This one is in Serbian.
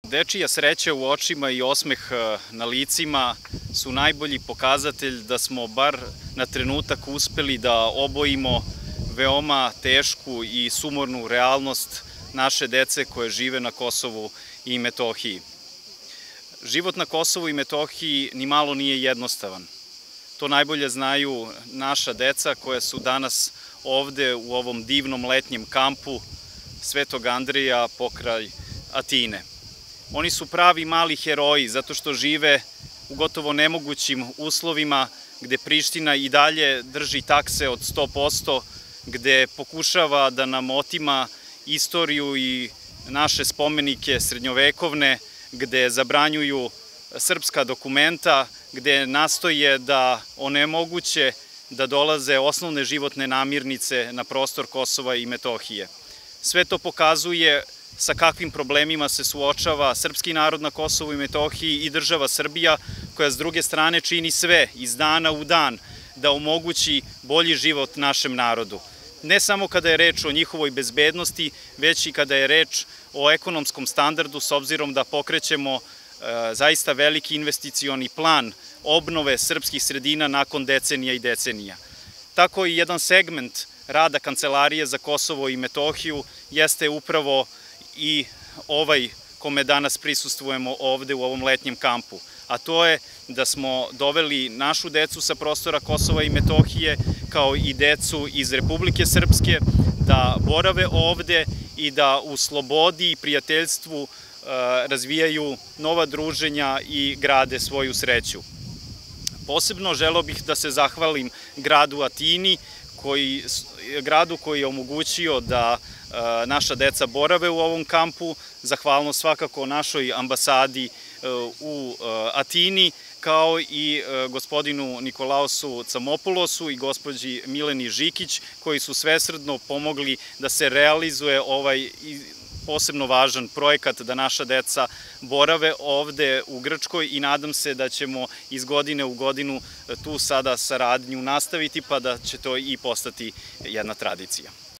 Dečija sreća u očima i osmeh na licima su najbolji pokazatelj da smo bar na trenutak uspeli da obojimo veoma tešku i sumornu realnost naše dece koje žive na Kosovu i Metohiji. Život na Kosovu i Metohiji ni malo nije jednostavan. To najbolje znaju naša deca koja su danas ovde u ovom divnom letnjem kampu Svetog Andreja pokraj Atine. Oni su pravi mali heroji zato što žive u gotovo nemogućim uslovima gde Priština i dalje drži takse od 100%, gde pokušava da nam otima istoriju i naše spomenike srednjovekovne, gde zabranjuju srpska dokumenta, gde nastoje da onemoguće da dolaze osnovne životne namirnice na prostor Kosova i Metohije. Sve to pokazuje sa kakvim problemima se suočava srpski narod na Kosovu i Metohiji i država Srbija, koja s druge strane čini sve iz dana u dan da omogući bolji život našem narodu. Ne samo kada je reč o njihovoj bezbednosti, već i kada je reč o ekonomskom standardu, s obzirom da pokrećemo zaista veliki investicioni plan obnove srpskih sredina nakon decenija i decenija. Tako i jedan segment rada Kancelarije za Kosovo i Metohiju jeste upravo i ovaj kome danas prisustvujemo ovde u ovom letnjem kampu, a to je da smo doveli našu decu sa prostora Kosova i Metohije, kao i decu iz Republike Srpske, da borave ovde i da u slobodi i prijateljstvu razvijaju nova druženja i grade svoju sreću. Posebno želeo bih da se zahvalim gradu Atini, gradu koji je omogućio da naša deca borave u ovom kampu, zahvalnost svakako našoj ambasadi u Atini, kao i gospodinu Nikolaosu Camopulosu i gospođi Mileni Žikić, koji su svesrdno pomogli da se realizuje ovaj posebno važan projekat da naša deca borave ovde u Grčkoj i nadam se da ćemo iz godine u godinu tu sada saradnju nastaviti pa da će to i postati jedna tradicija.